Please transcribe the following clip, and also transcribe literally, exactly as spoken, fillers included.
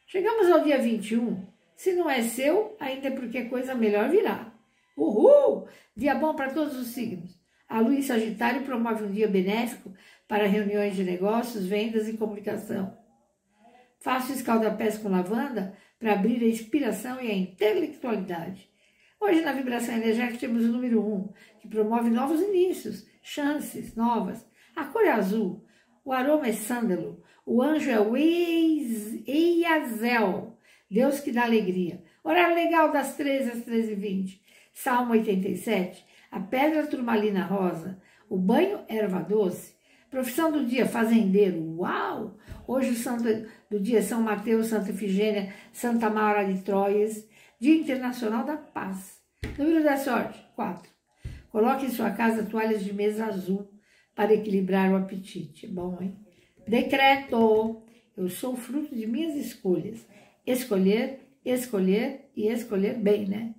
Chegamos ao dia vinte e um. Se não é seu, ainda é porque coisa melhor virá. Uhul! Dia bom para todos os signos. A lua em Sagitário promove um dia benéfico para reuniões de negócios, vendas e comunicação. Faça o escaldapés com lavanda para abrir a inspiração e a intelectualidade. Hoje, na vibração energética, temos o número um, que promove novos inícios, chances novas. A cor é azul, o aroma é sândalo, o anjo é o Eiazel, Deus que dá alegria. Horário legal das treze às treze e vinte. Salmo oitenta e sete, a pedra turmalina rosa, o banho erva doce. Profissão do dia, fazendeiro. Uau! Hoje o santo do dia é São Mateus, Santa Efigênia, Santa Maura de Troias. Dia Internacional da Paz. Número da sorte, quatro. Coloque em sua casa toalhas de mesa azul para equilibrar o apetite. Bom, hein? Decreto. Eu sou fruto de minhas escolhas. Escolher, escolher e escolher bem, né?